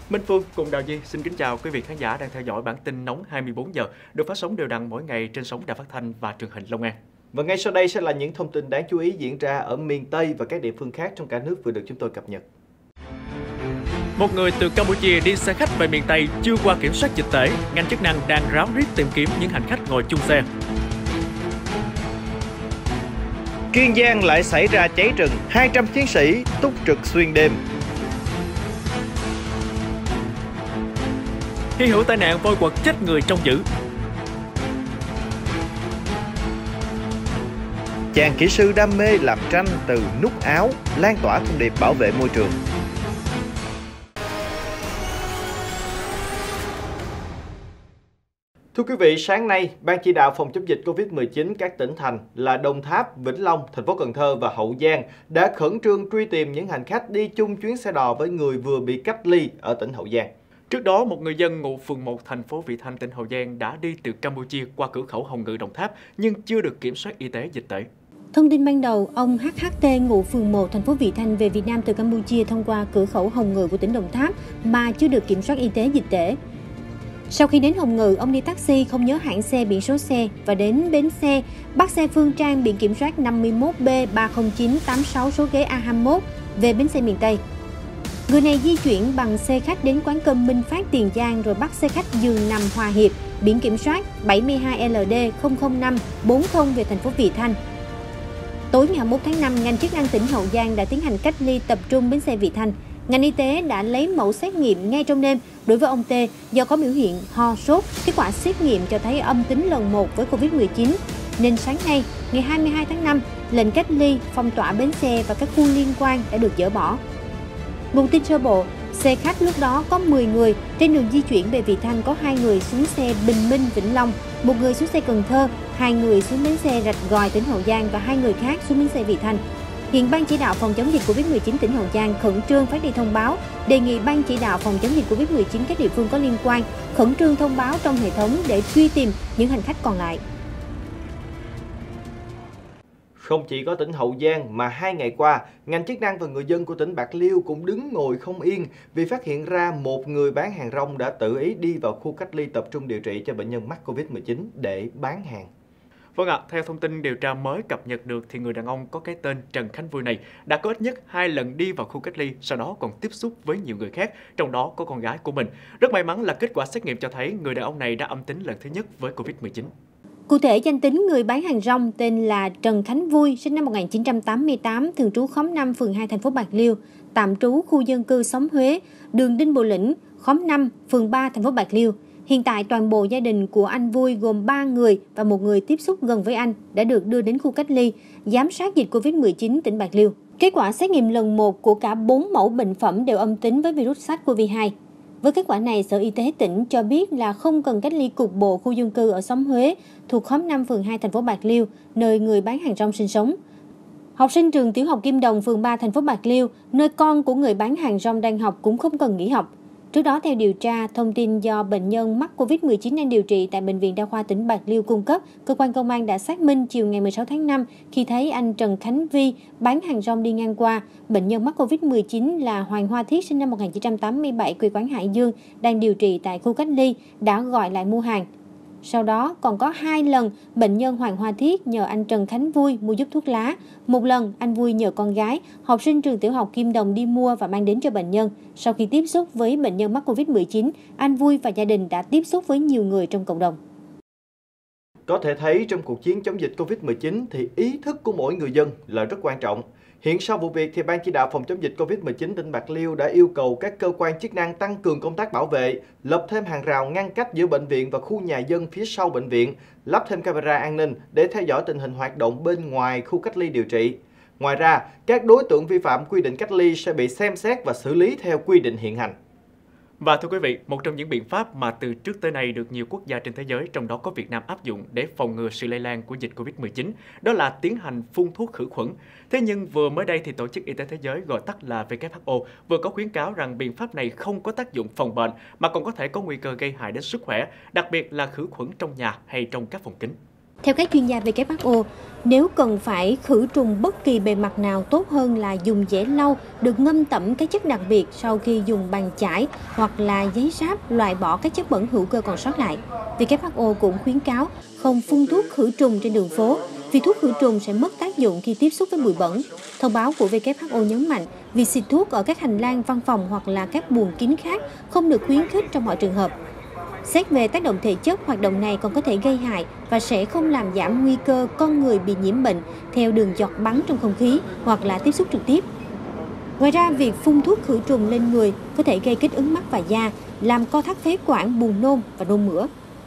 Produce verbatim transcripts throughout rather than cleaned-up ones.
Minh Phương cùng Đào Duy xin kính chào quý vị khán giả đang theo dõi bản tin nóng hai mươi bốn giờ được phát sóng đều đặn mỗi ngày trên sóng Đài Phát thanh và truyền hình Long An. Và ngay sau đây sẽ là những thông tin đáng chú ý diễn ra ở miền Tây và các địa phương khác trong cả nước vừa được chúng tôi cập nhật. Một người từ Campuchia đi xe khách về miền Tây chưa qua kiểm soát dịch tễ, ngành chức năng đang ráo riết tìm kiếm những hành khách ngồi chung xe. Kiên Giang lại xảy ra cháy rừng, hai trăm chiến sĩ túc trực xuyên đêm. Hy hữu tai nạn voi quật chết người trong dữ. Chàng kỹ sư đam mê làm tranh từ nút áo, lan tỏa thông điệp bảo vệ môi trường. Thưa quý vị, sáng nay, Ban chỉ đạo phòng chống dịch Covid mười chín các tỉnh thành là Đồng Tháp, Vĩnh Long, thành phố Cần Thơ và Hậu Giang đã khẩn trương truy tìm những hành khách đi chung chuyến xe đò với người vừa bị cách ly ở tỉnh Hậu Giang. Trước đó, một người dân ngụ phường một thành phố Vị Thanh, tỉnh Hậu Giang đã đi từ Campuchia qua cửa khẩu Hồng Ngự, Đồng Tháp nhưng chưa được kiểm soát y tế dịch tễ. Thông tin ban đầu, ông hát hát tê ngụ phường một thành phố Vị Thanh về Việt Nam từ Campuchia thông qua cửa khẩu Hồng Ngự của tỉnh Đồng Tháp mà chưa được kiểm soát y tế dịch tễ. Sau khi đến Hồng Ngự, ông đi taxi không nhớ hãng xe, biển số xe và đến bến xe bắt xe Phương Trang biển kiểm soát năm mươi mốt B ba không chín tám sáu số ghế A hai mươi mốt về bến xe miền Tây. Người này di chuyển bằng xe khách đến quán cơm Minh Phát, Tiền Giang rồi bắt xe khách giường nằm Hòa Hiệp biển kiểm soát bảy mươi hai L D không không năm bốn không về thành phố Vị Thanh. Tối ngày hai mươi mốt tháng năm, ngành chức năng tỉnh Hậu Giang đã tiến hành cách ly tập trung bến xe Vị Thanh. Ngành y tế đã lấy mẫu xét nghiệm ngay trong đêm đối với ông T do có biểu hiện ho sốt, kết quả xét nghiệm cho thấy âm tính lần một với Covid mười chín. Nên sáng nay, ngày hai mươi hai tháng năm, lệnh cách ly, phong tỏa bến xe và các khu liên quan đã được dỡ bỏ. Nguồn tin sơ bộ, xe khách lúc đó có mười người, trên đường di chuyển về Vị Thanh có hai người xuống xe Bình Minh, Vĩnh Long, một người xuống xe Cần Thơ, hai người xuống bến xe Rạch Gòi, tỉnh Hậu Giang và hai người khác xuống bến xe Vị Thanh. Hiện Ban chỉ đạo phòng chống dịch Covid mười chín tỉnh Hậu Giang khẩn trương phát đi thông báo, đề nghị Ban chỉ đạo phòng chống dịch Covid mười chín các địa phương có liên quan khẩn trương thông báo trong hệ thống để truy tìm những hành khách còn lại. Không chỉ có tỉnh Hậu Giang mà hai ngày qua, ngành chức năng và người dân của tỉnh Bạc Liêu cũng đứng ngồi không yên vì phát hiện ra một người bán hàng rong đã tự ý đi vào khu cách ly tập trung điều trị cho bệnh nhân mắc Covid mười chín để bán hàng. Vâng ạ, theo thông tin điều tra mới cập nhật được thì người đàn ông có cái tên Trần Khánh Vui này đã có ít nhất hai lần đi vào khu cách ly, sau đó còn tiếp xúc với nhiều người khác, trong đó có con gái của mình. Rất may mắn là kết quả xét nghiệm cho thấy người đàn ông này đã âm tính lần thứ nhất với Covid mười chín. Cụ thể, danh tính người bán hàng rong tên là Trần Khánh Vui, sinh năm một nghìn chín trăm tám mươi tám, thường trú khóm năm, phường hai, thành phố Bạc Liêu, tạm trú khu dân cư Xóm Huế, đường Đinh Bộ Lĩnh, khóm năm, phường ba, thành phố Bạc Liêu. Hiện tại, toàn bộ gia đình của anh Vui gồm ba người và một người tiếp xúc gần với anh đã được đưa đến khu cách ly, giám sát dịch Covid mười chín tỉnh Bạc Liêu. Kết quả xét nghiệm lần một của cả bốn mẫu bệnh phẩm đều âm tính với virus SARS-xê o vê hai. Với kết quả này, Sở Y tế tỉnh cho biết là không cần cách ly cục bộ khu dân cư ở xóm Huế, thuộc khóm năm, phường hai, thành phố Bạc Liêu, nơi người bán hàng rong sinh sống. Học sinh trường tiểu học Kim Đồng, phường ba, thành phố Bạc Liêu, nơi con của người bán hàng rong đang học cũng không cần nghỉ học. Trước đó, theo điều tra, thông tin do bệnh nhân mắc Covid mười chín đang điều trị tại Bệnh viện Đa khoa tỉnh Bạc Liêu cung cấp, cơ quan công an đã xác minh chiều ngày mười sáu tháng năm khi thấy anh Trần Khánh Vi bán hàng rong đi ngang qua. Bệnh nhân mắc Covid mười chín là Hoàng Hoa Thiết, sinh năm một nghìn chín trăm tám mươi bảy, quê quán Hải Dương, đang điều trị tại khu cách ly, đã gọi lại mua hàng. Sau đó, còn có hai lần bệnh nhân Hoàng Hoa Thiết nhờ anh Trần Khánh Vui mua giúp thuốc lá. Một lần, anh Vui nhờ con gái, học sinh trường tiểu học Kim Đồng đi mua và mang đến cho bệnh nhân. Sau khi tiếp xúc với bệnh nhân mắc Covid mười chín, anh Vui và gia đình đã tiếp xúc với nhiều người trong cộng đồng. Có thể thấy trong cuộc chiến chống dịch Covid mười chín thì ý thức của mỗi người dân là rất quan trọng. Hiện sau vụ việc thì Ban chỉ đạo phòng chống dịch Covid mười chín tỉnh Bạc Liêu đã yêu cầu các cơ quan chức năng tăng cường công tác bảo vệ, lập thêm hàng rào ngăn cách giữa bệnh viện và khu nhà dân phía sau bệnh viện, lắp thêm camera an ninh để theo dõi tình hình hoạt động bên ngoài khu cách ly điều trị. Ngoài ra, các đối tượng vi phạm quy định cách ly sẽ bị xem xét và xử lý theo quy định hiện hành. Và thưa quý vị, một trong những biện pháp mà từ trước tới nay được nhiều quốc gia trên thế giới, trong đó có Việt Nam áp dụng để phòng ngừa sự lây lan của dịch Covid mười chín, đó là tiến hành phun thuốc khử khuẩn. Thế nhưng vừa mới đây thì Tổ chức Y tế Thế giới, gọi tắt là W H O, vừa có khuyến cáo rằng biện pháp này không có tác dụng phòng bệnh mà còn có thể có nguy cơ gây hại đến sức khỏe, đặc biệt là khử khuẩn trong nhà hay trong các phòng kín. Theo các chuyên gia W H O, nếu cần phải khử trùng bất kỳ bề mặt nào, tốt hơn là dùng giẻ lau được ngâm tẩm các chất đặc biệt sau khi dùng bàn chải hoặc là giấy sáp loại bỏ các chất bẩn hữu cơ còn sót lại. W H O cũng khuyến cáo không phun thuốc khử trùng trên đường phố vì thuốc khử trùng sẽ mất tác dụng khi tiếp xúc với bụi bẩn. Thông báo của W H O nhấn mạnh việc xịt thuốc ở các hành lang văn phòng hoặc là các buồng kín khác không được khuyến khích trong mọi trường hợp. Xét về tác động thể chất, hoạt động này còn có thể gây hại và sẽ không làm giảm nguy cơ con người bị nhiễm bệnh theo đường giọt bắn trong không khí hoặc là tiếp xúc trực tiếp. Ngoài ra, việc phun thuốc khử trùng lên người có thể gây kích ứng mắt và da, làm co thắt phế quản, buồn nôn và nôn mửa.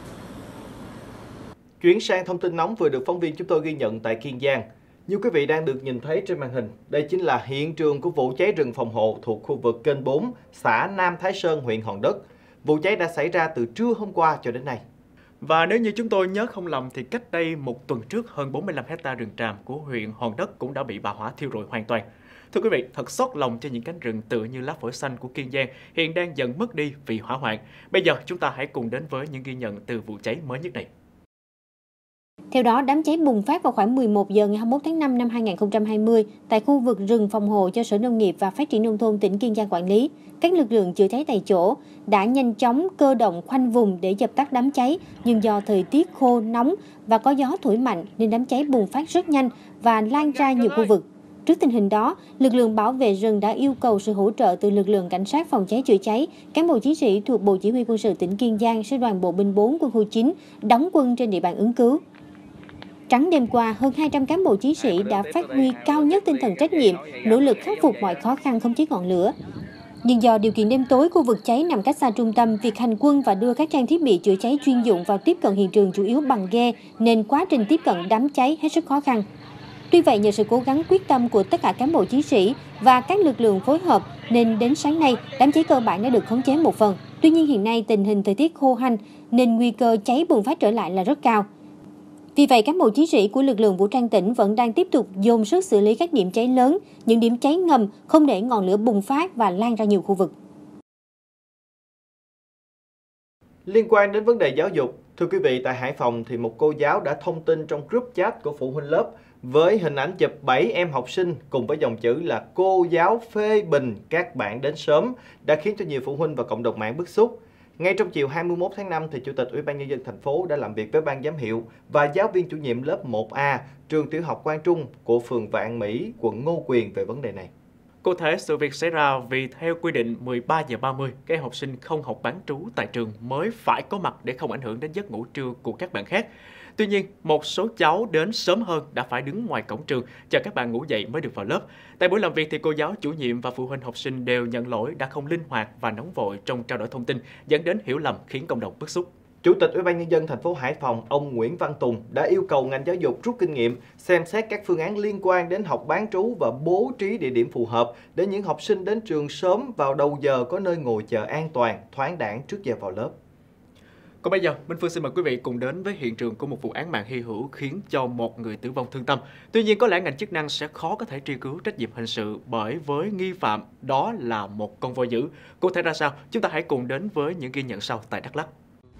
Chuyển sang thông tin nóng vừa được phóng viên chúng tôi ghi nhận tại Kiên Giang. Như quý vị đang được nhìn thấy trên màn hình, đây chính là hiện trường của vụ cháy rừng phòng hộ thuộc khu vực kênh bốn, xã Nam Thái Sơn, huyện Hòn Đất. Vụ cháy đã xảy ra từ trưa hôm qua cho đến nay. Và nếu như chúng tôi nhớ không lầm thì cách đây một tuần trước, hơn bốn mươi lăm hectare rừng tràm của huyện Hòn Đất cũng đã bị bạo hỏa thiêu rụi hoàn toàn. Thưa quý vị, thật xót lòng cho những cánh rừng tựa như lá phổi xanh của Kiên Giang hiện đang dần mất đi vì hỏa hoạn. Bây giờ chúng ta hãy cùng đến với những ghi nhận từ vụ cháy mới nhất này. Theo đó, đám cháy bùng phát vào khoảng mười một giờ ngày hai mươi mốt tháng năm năm hai nghìn không trăm hai mươi tại khu vực rừng phòng hộ do Sở Nông nghiệp và Phát triển Nông thôn tỉnh Kiên Giang quản lý. Các lực lượng chữa cháy tại chỗ đã nhanh chóng cơ động khoanh vùng để dập tắt đám cháy, nhưng do thời tiết khô, nóng và có gió thổi mạnh nên đám cháy bùng phát rất nhanh và lan ra nhiều khu vực. Trước tình hình đó, lực lượng bảo vệ rừng đã yêu cầu sự hỗ trợ từ lực lượng cảnh sát phòng cháy chữa cháy, cán bộ chiến sĩ thuộc Bộ Chỉ huy Quân sự tỉnh Kiên Giang, Sư đoàn Bộ binh bốn Quân khu chín đóng quân trên địa bàn ứng cứu. Trắng đêm qua, hơn hai trăm cán bộ chiến sĩ đã phát huy cao nhất tinh thần trách nhiệm, nỗ lực khắc phục mọi khó khăn khống chế ngọn lửa. Nhưng do điều kiện đêm tối, khu vực cháy nằm cách xa trung tâm, việc hành quân và đưa các trang thiết bị chữa cháy chuyên dụng vào tiếp cận hiện trường chủ yếu bằng ghe, nên quá trình tiếp cận đám cháy hết sức khó khăn. Tuy vậy, nhờ sự cố gắng quyết tâm của tất cả cán bộ chiến sĩ và các lực lượng phối hợp, nên đến sáng nay, đám cháy cơ bản đã được khống chế một phần. Tuy nhiên hiện nay tình hình thời tiết khô hanh nên nguy cơ cháy bùng phát trở lại là rất cao. Vì vậy, cán bộ chiến sĩ của lực lượng vũ trang tỉnh vẫn đang tiếp tục dồn sức xử lý các điểm cháy lớn, những điểm cháy ngầm, không để ngọn lửa bùng phát và lan ra nhiều khu vực. Liên quan đến vấn đề giáo dục, thưa quý vị, tại Hải Phòng thì một cô giáo đã thông tin trong group chat của phụ huynh lớp với hình ảnh chụp bảy em học sinh cùng với dòng chữ là cô giáo phê bình các bạn đến sớm đã khiến cho nhiều phụ huynh và cộng đồng mạng bức xúc. Ngay trong chiều hai mươi mốt tháng năm, thì Chủ tịch Ủy ban Nhân dân thành phố đã làm việc với ban giám hiệu và giáo viên chủ nhiệm lớp một A, trường tiểu học Quang Trung của phường Vạn Mỹ, quận Ngô Quyền về vấn đề này. Cụ thể, sự việc xảy ra vì theo quy định mười ba giờ ba mươi, các học sinh không học bán trú tại trường mới phải có mặt để không ảnh hưởng đến giấc ngủ trưa của các bạn khác. Tuy nhiên, một số cháu đến sớm hơn đã phải đứng ngoài cổng trường chờ các bạn ngủ dậy mới được vào lớp. Tại buổi làm việc thì cô giáo, chủ nhiệm và phụ huynh học sinh đều nhận lỗi đã không linh hoạt và nóng vội trong trao đổi thông tin, dẫn đến hiểu lầm khiến cộng đồng bức xúc. Chủ tịch Ủy ban Nhân dân thành phố Hải Phòng, ông Nguyễn Văn Tùng đã yêu cầu ngành giáo dục rút kinh nghiệm, xem xét các phương án liên quan đến học bán trú và bố trí địa điểm phù hợp để những học sinh đến trường sớm vào đầu giờ có nơi ngồi chờ an toàn, thoáng đãng trước giờ vào lớp. Còn bây giờ, Minh Phương xin mời quý vị cùng đến với hiện trường của một vụ án mạng hy hữu khiến cho một người tử vong thương tâm. Tuy nhiên, có lẽ ngành chức năng sẽ khó có thể truy cứu trách nhiệm hình sự bởi với nghi phạm đó là một con voi dữ. Cụ thể ra sao? Chúng ta hãy cùng đến với những ghi nhận sau tại Đắk Lắk.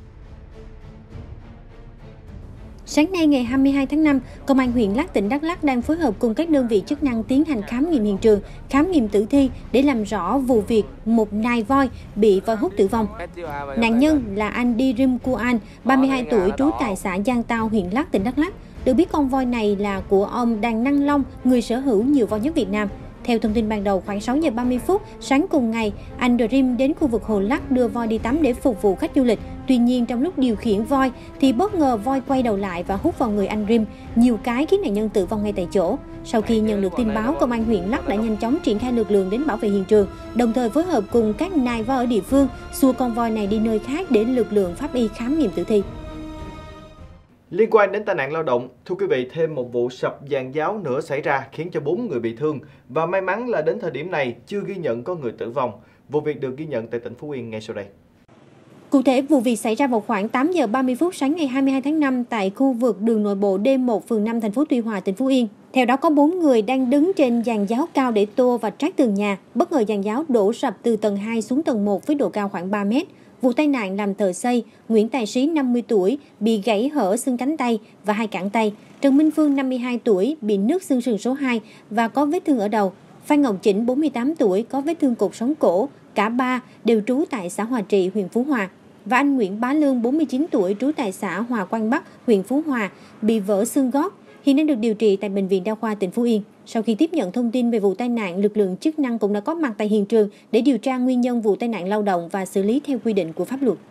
Sáng nay ngày hai mươi hai tháng năm, Công an huyện Lắk, tỉnh Đắk Lắk đang phối hợp cùng các đơn vị chức năng tiến hành khám nghiệm hiện trường, khám nghiệm tử thi để làm rõ vụ việc một nai voi bị voi hút tử vong. Nạn nhân là anh Dirim Kuan, ba mươi hai tuổi, trú tại xã Giang Tao, huyện Lắk, tỉnh Đắk Lắk. Được biết con voi này là của ông Đàn Năng Long, người sở hữu nhiều voi nhất Việt Nam. Theo thông tin ban đầu, khoảng sáu giờ ba mươi phút sáng cùng ngày, anh Dream đến khu vực Hồ Lắc đưa voi đi tắm để phục vụ khách du lịch. Tuy nhiên, trong lúc điều khiển voi thì bất ngờ voi quay đầu lại và hút vào người anh Dream nhiều cái khiến nạn nhân tử vong ngay tại chỗ. Sau khi nhận được tin báo, Công an huyện Lắk đã nhanh chóng triển khai lực lượng đến bảo vệ hiện trường, đồng thời phối hợp cùng các nai voi ở địa phương xua con voi này đi nơi khác để lực lượng pháp y khám nghiệm tử thi. Liên quan đến tai nạn lao động, thưa quý vị, thêm một vụ sập giàn giáo nữa xảy ra khiến cho bốn người bị thương và may mắn là đến thời điểm này chưa ghi nhận có người tử vong. Vụ việc được ghi nhận tại tỉnh Phú Yên ngay sau đây. Cụ thể, vụ việc xảy ra vào khoảng tám giờ ba mươi phút sáng ngày hai mươi hai tháng năm tại khu vực đường nội bộ D một, phường năm, thành phố Tuy Hòa, tỉnh Phú Yên. Theo đó, có bốn người đang đứng trên giàn giáo cao để tô và trát tường nhà. Bất ngờ giàn giáo đổ sập từ tầng hai xuống tầng một với độ cao khoảng ba mét. Vụ tai nạn làm thợ xây Nguyễn Tài Sĩ năm mươi tuổi bị gãy hở xương cánh tay và hai cẳng tay, Trần Minh Phương năm mươi hai tuổi bị nứt xương sườn số hai và có vết thương ở đầu, Phan Ngọc Chỉnh bốn mươi tám tuổi có vết thương cột sống cổ, cả ba đều trú tại xã Hòa Trị, huyện Phú Hòa. Và anh Nguyễn Bá Lương bốn mươi chín tuổi trú tại xã Hòa Quang Bắc, huyện Phú Hòa bị vỡ xương gót, hiện đang được điều trị tại Bệnh viện Đa khoa tỉnh Phú Yên. Sau khi tiếp nhận thông tin về vụ tai nạn, lực lượng chức năng cũng đã có mặt tại hiện trường để điều tra nguyên nhân vụ tai nạn lao động và xử lý theo quy định của pháp luật.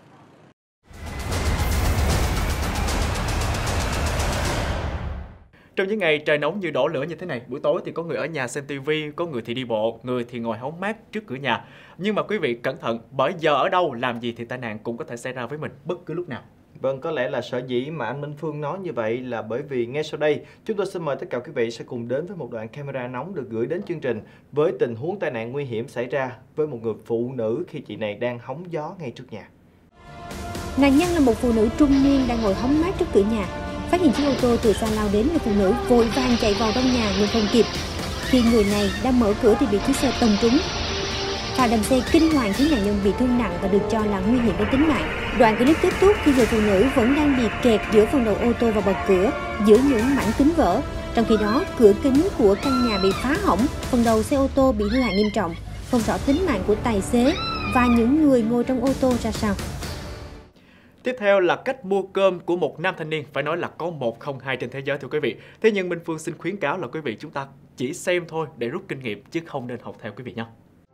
Trong những ngày trời nóng như đổ lửa như thế này, buổi tối thì có người ở nhà xem ti vi, có người thì đi bộ, người thì ngồi hóng mát trước cửa nhà. Nhưng mà quý vị cẩn thận, bởi giờ ở đâu, làm gì thì tai nạn cũng có thể xảy ra với mình bất cứ lúc nào. Vâng, có lẽ là sở dĩ mà anh Minh Phương nói như vậy là bởi vì ngay sau đây, chúng tôi xin mời tất cả quý vị sẽ cùng đến với một đoạn camera nóng được gửi đến chương trình với tình huống tai nạn nguy hiểm xảy ra với một người phụ nữ khi chị này đang hóng gió ngay trước nhà. Nạn nhân là một phụ nữ trung niên đang ngồi hóng mát trước cửa nhà. Phát hiện chiếc ô tô từ xa lao đến, người phụ nữ vội vàng chạy vào trong nhà nhưng không kịp. Khi người này đang mở cửa thì bị chiếc xe tông trúng. Pha đâm xe kinh hoàng khiến nạn nhân bị thương nặng và được cho là nguy hiểm đến tính mạng. Đoạn clip kết thúc khi người phụ nữ vẫn đang bị kẹt giữa phần đầu ô tô và bậc cửa, giữa những mảnh kính vỡ. Trong khi đó, cửa kính của căn nhà bị phá hỏng, phần đầu xe ô tô bị hư hại nghiêm trọng. Không rõ tính mạng của tài xế và những người ngồi trong ô tô ra sao. Tiếp theo là cách mua cơm của một nam thanh niên, phải nói là có một không hai trên thế giới thưa quý vị. Thế nhưng Minh Phương xin khuyến cáo là quý vị chúng ta chỉ xem thôi để rút kinh nghiệm chứ không nên học theo quý vị nhé.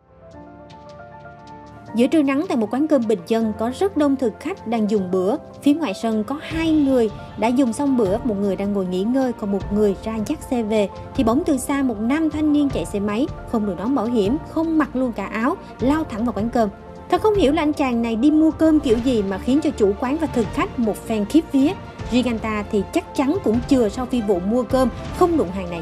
Giữa trưa nắng tại một quán cơm bình dân có rất đông thực khách đang dùng bữa. Phía ngoài sân có hai người đã dùng xong bữa, một người đang ngồi nghỉ ngơi, còn một người ra dắt xe về. Thì bỗng từ xa một nam thanh niên chạy xe máy, không đội nón bảo hiểm, không mặc luôn cả áo, lao thẳng vào quán cơm. Thật không hiểu là anh chàng này đi mua cơm kiểu gì mà khiến cho chủ quán và thực khách một phen khiếp vía. Riêng anh ta thì chắc chắn cũng chừa sau phi vụ mua cơm không đụng hàng này.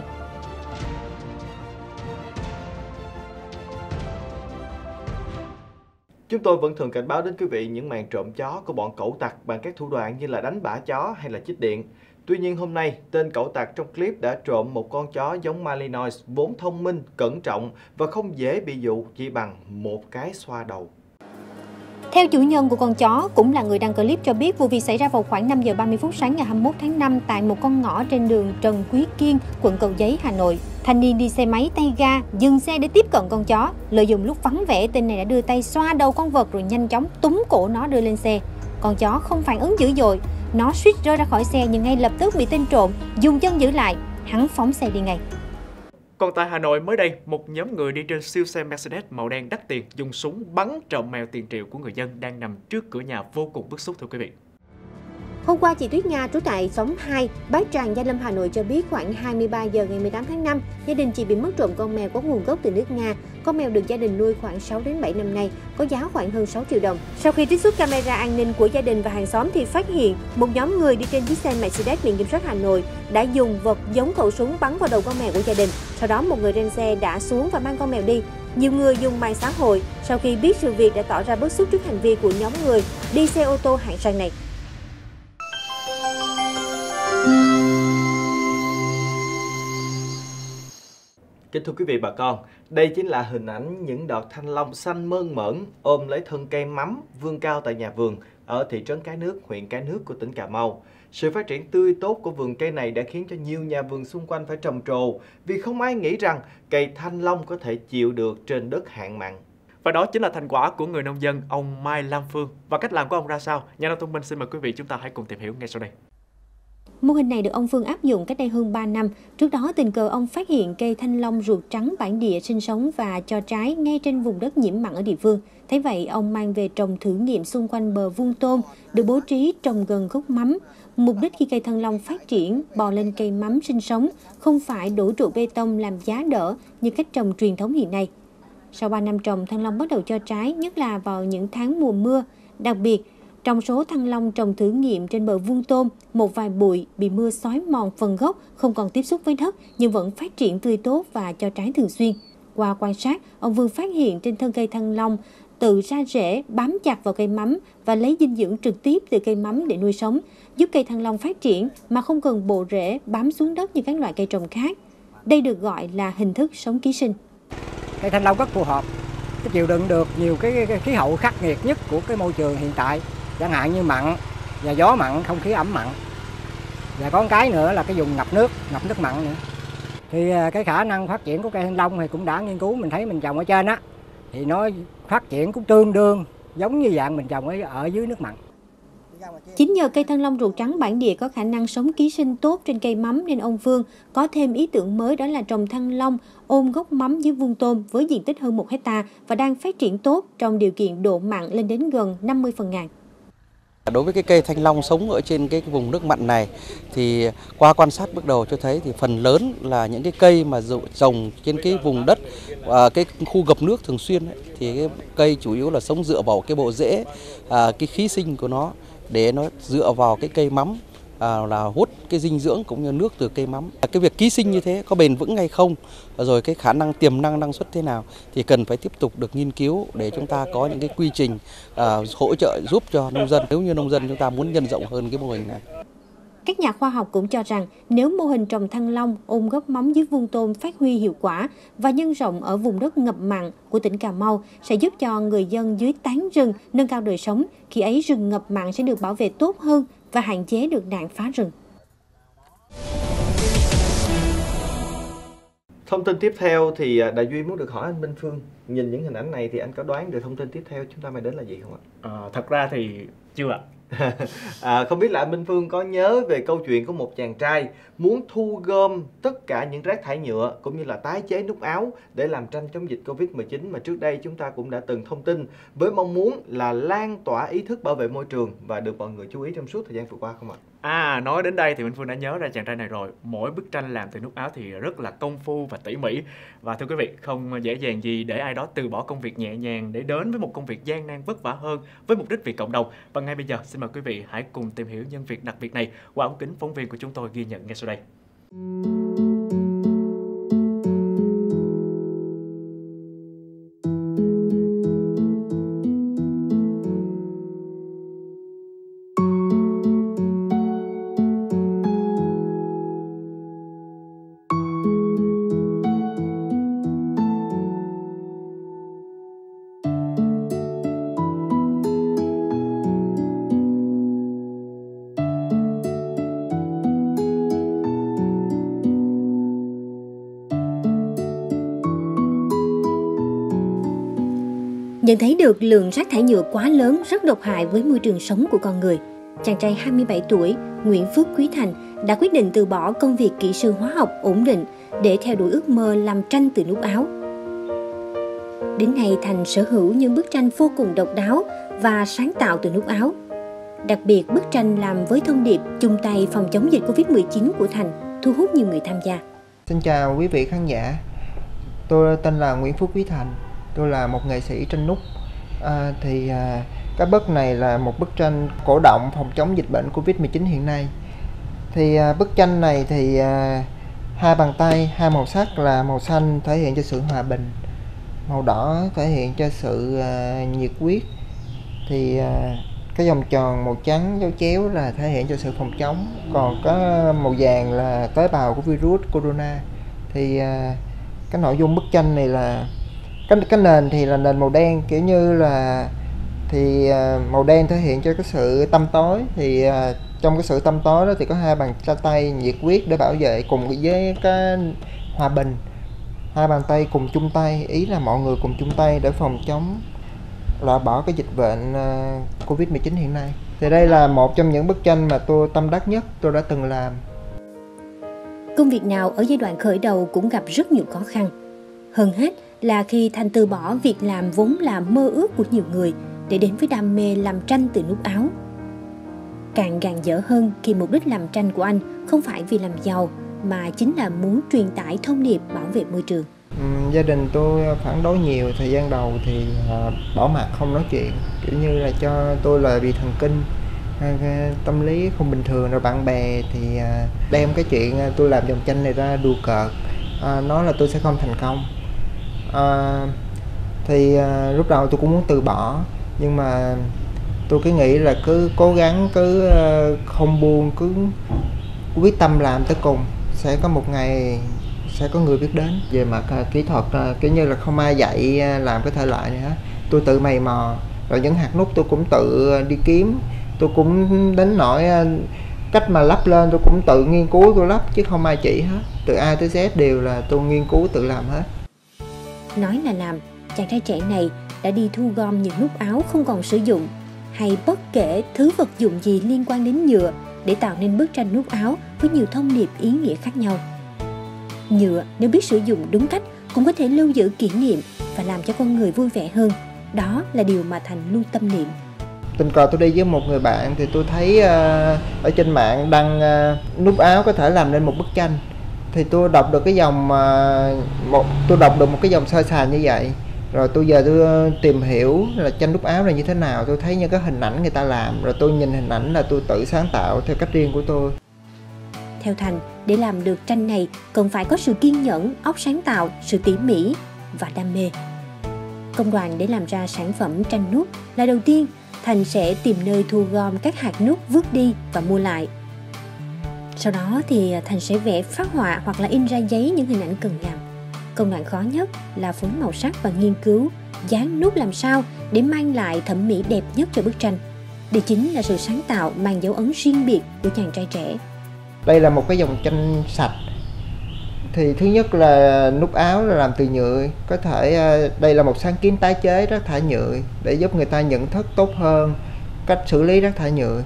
Chúng tôi vẫn thường cảnh báo đến quý vị những màn trộm chó của bọn cẩu tặc bằng các thủ đoạn như là đánh bả chó hay là chích điện. Tuy nhiên hôm nay, tên cẩu tặc trong clip đã trộm một con chó giống Malinois vốn thông minh, cẩn trọng và không dễ bị dụ chỉ bằng một cái xoa đầu. Theo chủ nhân của con chó, cũng là người đăng clip cho biết vụ việc xảy ra vào khoảng năm giờ ba mươi phút sáng ngày hai mươi mốt tháng năm tại một con ngõ trên đường Trần Quý Kiên, quận Cầu Giấy, Hà Nội. Thanh niên đi xe máy tay ga, dừng xe để tiếp cận con chó. Lợi dụng lúc vắng vẻ, tên này đã đưa tay xoa đầu con vật rồi nhanh chóng túm cổ nó đưa lên xe. Con chó không phản ứng dữ dội, nó suýt rơi ra khỏi xe nhưng ngay lập tức bị tên trộm dùng chân giữ lại, hắn phóng xe đi ngay. Còn tại Hà Nội mới đây, một nhóm người đi trên siêu xe Mercedes màu đen đắt tiền dùng súng bắn trộm mèo tiền triệu của người dân đang nằm trước cửa nhà vô cùng bức xúc thưa quý vị. Hôm qua, chị Tuyết Nga trú tại xóm hai, Bái Tràng, Gia Lâm, Hà Nội cho biết khoảng hai mươi ba giờ ngày mười tám tháng năm, gia đình chị bị mất trộm con mèo có nguồn gốc từ nước Nga. Con mèo được gia đình nuôi khoảng sáu đến bảy năm nay, có giá khoảng hơn sáu triệu đồng. Sau khi trích xuất camera an ninh của gia đình và hàng xóm thì phát hiện một nhóm người đi trên chiếc xe Mercedes biển kiểm soát Hà Nội đã dùng vật giống khẩu súng bắn vào đầu con mèo của gia đình. Sau đó một người trên xe đã xuống và mang con mèo đi. Nhiều người dùng mạng xã hội sau khi biết sự việc đã tỏ ra bức xúc trước hành vi của nhóm người đi xe ô tô hạng sang này. Kính thưa quý vị bà con, đây chính là hình ảnh những đọt thanh long xanh mơn mởn ôm lấy thân cây mắm vươn cao tại nhà vườn ở thị trấn Cái Nước, huyện Cái Nước của tỉnh Cà Mau. Sự phát triển tươi tốt của vườn cây này đã khiến cho nhiều nhà vườn xung quanh phải trầm trồ vì không ai nghĩ rằng cây thanh long có thể chịu được trên đất hạn mặn. Và đó chính là thành quả của người nông dân ông Mai Lam Phương. Và cách làm của ông ra sao? Nhà nông thông minh xin mời quý vị chúng ta hãy cùng tìm hiểu ngay sau đây. Mô hình này được ông Phương áp dụng cách đây hơn ba năm. Trước đó, tình cờ ông phát hiện cây thanh long ruột trắng bản địa sinh sống và cho trái ngay trên vùng đất nhiễm mặn ở địa phương. Thế vậy, ông mang về trồng thử nghiệm xung quanh bờ vuông tôm, được bố trí trồng gần gốc mắm. Mục đích khi cây thanh long phát triển, bò lên cây mắm sinh sống, không phải đổ trụ bê tông làm giá đỡ như cách trồng truyền thống hiện nay. Sau ba năm trồng, thanh long bắt đầu cho trái, nhất là vào những tháng mùa mưa. Đặc biệt, trong số thanh long trồng thử nghiệm trên bờ vuông tôm, một vài bụi bị mưa xói mòn phần gốc, không còn tiếp xúc với đất nhưng vẫn phát triển tươi tốt và cho trái thường xuyên. Qua quan sát, ông Vương phát hiện trên thân cây thanh long tự ra rễ bám chặt vào cây mắm và lấy dinh dưỡng trực tiếp từ cây mắm để nuôi sống, giúp cây thanh long phát triển mà không cần bộ rễ bám xuống đất như các loại cây trồng khác. Đây được gọi là hình thức sống ký sinh. Cây thanh long rất phù hợp chịu đựng được nhiều cái, cái, cái khí hậu khắc nghiệt nhất của cái môi trường hiện tại, chẳng hạn như mặn và gió mặn, không khí ẩm mặn. Và có một cái nữa là cái vùng ngập nước, ngập nước mặn nữa. Thì cái khả năng phát triển của cây thanh long thì cũng đã nghiên cứu, mình thấy mình trồng ở trên á thì nó phát triển cũng tương đương giống như dạng mình trồng ở, ở dưới nước mặn. Chính nhờ cây thanh long ruột trắng bản địa có khả năng sống ký sinh tốt trên cây mắm nên ông Phương có thêm ý tưởng mới, đó là trồng thanh long ôm gốc mắm dưới vuông tôm với diện tích hơn một hectare và đang phát triển tốt trong điều kiện độ mặn lên đến gần năm mươi phần ngàn. Đối với cái cây thanh long sống ở trên cái vùng nước mặn này thì qua quan sát bước đầu cho thấy thì phần lớn là những cái cây mà trồng trên cái vùng đất à, cái khu ngập nước thường xuyên ấy, thì cái cây chủ yếu là sống dựa vào cái bộ rễ, à, cái khí sinh của nó để nó dựa vào cái cây mắm à, là hút cái dinh dưỡng cũng như nước từ cây mắm. Cái việc ký sinh như thế có bền vững hay không, rồi cái khả năng tiềm năng năng suất thế nào thì cần phải tiếp tục được nghiên cứu để chúng ta có những cái quy trình à, hỗ trợ giúp cho nông dân, nếu như nông dân chúng ta muốn nhân rộng hơn cái mô hình này. Các nhà khoa học cũng cho rằng nếu mô hình trồng thanh long ôm gốc mắm dưới vuông tôm phát huy hiệu quả và nhân rộng ở vùng đất ngập mặn của tỉnh Cà Mau sẽ giúp cho người dân dưới tán rừng nâng cao đời sống, khi ấy rừng ngập mặn sẽ được bảo vệ tốt hơn và hạn chế được nạn phá rừng. Thông tin tiếp theo thì Đại Duy muốn được hỏi anh Minh Phương, nhìn những hình ảnh này thì anh có đoán được thông tin tiếp theo chúng ta mang đến là gì không ạ? À, thật ra thì chưa ạ. à, không biết là anh Minh Phương có nhớ về câu chuyện của một chàng trai muốn thu gom tất cả những rác thải nhựa cũng như là tái chế nút áo để làm tranh chống dịch Covid mười chín mà trước đây chúng ta cũng đã từng thông tin với mong muốn là lan tỏa ý thức bảo vệ môi trường và được mọi người chú ý trong suốt thời gian vừa qua không ạ? À, nói đến đây thì Minh Phương đã nhớ ra chàng trai này rồi. Mỗi bức tranh làm từ nút áo thì rất là công phu và tỉ mỉ. Và thưa quý vị, không dễ dàng gì để ai đó từ bỏ công việc nhẹ nhàng để đến với một công việc gian nan vất vả hơn với mục đích vì cộng đồng. Và ngay bây giờ xin mời quý vị hãy cùng tìm hiểu nhân việc đặc biệt này qua ống kính phóng viên của chúng tôi ghi nhận ngay sau đây. Nhận thấy được lượng rác thải nhựa quá lớn, rất độc hại với môi trường sống của con người, chàng trai hai mươi bảy tuổi Nguyễn Phước Quý Thành đã quyết định từ bỏ công việc kỹ sư hóa học ổn định để theo đuổi ước mơ làm tranh từ nút áo. Đến nay, Thành sở hữu những bức tranh vô cùng độc đáo và sáng tạo từ nút áo. Đặc biệt, bức tranh làm với thông điệp chung tay phòng chống dịch Covid mười chín của Thành thu hút nhiều người tham gia. Xin chào quý vị khán giả, tôi tên là Nguyễn Phước Quý Thành. Tôi là một nghệ sĩ tranh nút. À, thì à, cái bức này là một bức tranh cổ động phòng chống dịch bệnh Covid mười chín hiện nay. Thì à, bức tranh này thì à, hai bàn tay, hai màu sắc là màu xanh thể hiện cho sự hòa bình, màu đỏ thể hiện cho sự à, nhiệt huyết. Thì à, cái vòng tròn màu trắng dấu chéo là thể hiện cho sự phòng chống. Còn có màu vàng là tế bào của virus corona. Thì à, cái nội dung bức tranh này là Cái, cái nền thì là nền màu đen, kiểu như là thì uh, màu đen thể hiện cho cái sự tăm tối. Thì uh, trong cái sự tăm tối đó thì có hai bàn tay nhiệt huyết để bảo vệ cùng với cái hòa bình. Hai bàn tay cùng chung tay, ý là mọi người cùng chung tay để phòng chống, loại bỏ cái dịch bệnh uh, Covid mười chín hiện nay. Thì đây là một trong những bức tranh mà tôi tâm đắc nhất tôi đã từng làm. Công việc nào ở giai đoạn khởi đầu cũng gặp rất nhiều khó khăn. Hơn hết là khi Thành từ bỏ việc làm vốn là mơ ước của nhiều người để đến với đam mê làm tranh từ nút áo. Càng gàn dở hơn khi mục đích làm tranh của anh không phải vì làm giàu mà chính là muốn truyền tải thông điệp bảo vệ môi trường. Ừ, gia đình tôi phản đối nhiều, thời gian đầu thì uh, bỏ mặt không nói chuyện, kiểu như là cho tôi là bị thần kinh, uh, tâm lý không bình thường. Rồi bạn bè thì uh, đem cái chuyện uh, tôi làm dòng tranh này ra đùa cợt, uh, nói là tôi sẽ không thành công. À, thì à, lúc đầu tôi cũng muốn từ bỏ, nhưng mà tôi cứ nghĩ là cứ cố gắng, cứ uh, không buông, cứ quyết tâm làm tới cùng, sẽ có một ngày sẽ có người biết đến. Về mặt kỹ thuật kiểu như là không ai dạy làm cái thể loại này hết, tôi tự mày mò, rồi những hạt nút tôi cũng tự đi kiếm, tôi cũng đến nỗi cách mà lắp lên tôi cũng tự nghiên cứu tôi lắp chứ không ai chỉ hết, từ A tới Z đều là tôi nghiên cứu tự làm hết. Nói là làm, chàng trai trẻ này đã đi thu gom những nút áo không còn sử dụng hay bất kể thứ vật dụng gì liên quan đến nhựa để tạo nên bức tranh nút áo với nhiều thông điệp ý nghĩa khác nhau. Nhựa nếu biết sử dụng đúng cách cũng có thể lưu giữ kỷ niệm và làm cho con người vui vẻ hơn. Đó là điều mà Thành luôn tâm niệm. Tình cờ tôi đi với một người bạn thì tôi thấy uh, ở trên mạng đăng uh, nút áo có thể làm nên một bức tranh. Thì tôi đọc được cái dòng uh, một tôi đọc được một cái dòng sơ sài như vậy. Rồi tôi giờ tôi uh, tìm hiểu là tranh nút áo này như thế nào, tôi thấy những cái hình ảnh người ta làm, rồi tôi nhìn hình ảnh là tôi tự sáng tạo theo cách riêng của tôi. Theo Thành, để làm được tranh này cần phải có sự kiên nhẫn, óc sáng tạo, sự tỉ mỉ và đam mê. Công đoạn để làm ra sản phẩm tranh nút là đầu tiên Thành sẽ tìm nơi thu gom các hạt nút vứt đi và mua lại. Sau đó thì Thành sẽ vẽ phác họa hoặc là in ra giấy những hình ảnh cần làm. Công đoạn khó nhất là phối màu sắc và nghiên cứu dán nút làm sao để mang lại thẩm mỹ đẹp nhất cho bức tranh. Đây chính là sự sáng tạo mang dấu ấn riêng biệt của chàng trai trẻ. Đây là một cái dòng tranh sạch. Thì thứ nhất là nút áo là làm từ nhựa, có thể đây là một sáng kiến tái chế rác thải nhựa để giúp người ta nhận thức tốt hơn cách xử lý rác thải nhựa,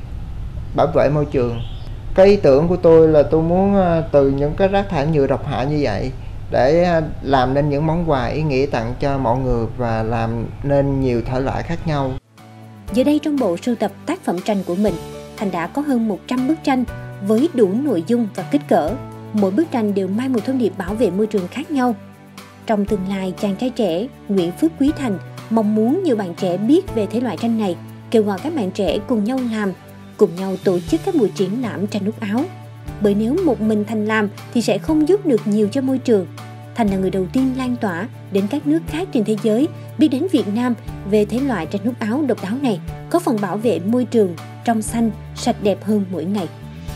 bảo vệ môi trường. Cái ý tưởng của tôi là tôi muốn từ những cái rác thải nhựa độc hại như vậy để làm nên những món quà ý nghĩa tặng cho mọi người và làm nên nhiều thể loại khác nhau. Giờ đây trong bộ sưu tập tác phẩm tranh của mình, Thành đã có hơn một trăm bức tranh với đủ nội dung và kích cỡ. Mỗi bức tranh đều mang một thông điệp bảo vệ môi trường khác nhau. Trong tương lai, chàng trai trẻ Nguyễn Phước Quý Thành mong muốn nhiều bạn trẻ biết về thể loại tranh này, kêu gọi các bạn trẻ cùng nhau làm, cùng nhau tổ chức các buổi triển lãm tranh nút áo. Bởi nếu một mình Thành làm thì sẽ không giúp được nhiều cho môi trường. Thành là người đầu tiên lan tỏa đến các nước khác trên thế giới biết đến Việt Nam về thể loại tranh nút áo độc đáo này, có phần bảo vệ môi trường trong xanh, sạch đẹp hơn mỗi ngày.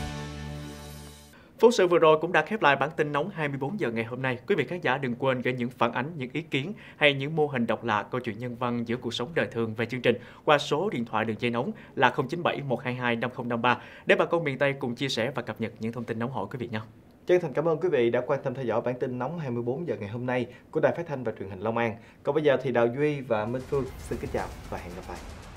Phóng sự vừa rồi cũng đã khép lại bản tin nóng hai mươi bốn giờ ngày hôm nay. Quý vị khán giả đừng quên gửi những phản ánh, những ý kiến hay những mô hình độc lạ, câu chuyện nhân văn giữa cuộc sống đời thường về chương trình qua số điện thoại đường dây nóng là không chín bảy một hai hai năm không năm ba để bà con miền Tây cùng chia sẻ và cập nhật những thông tin nóng hổi quý vị nhé. Chân thành cảm ơn quý vị đã quan tâm theo dõi bản tin nóng hai mươi bốn giờ ngày hôm nay của Đài Phát thanh và Truyền hình Long An. Còn bây giờ thì Đào Duy và Minh Phương xin kính chào và hẹn gặp lại.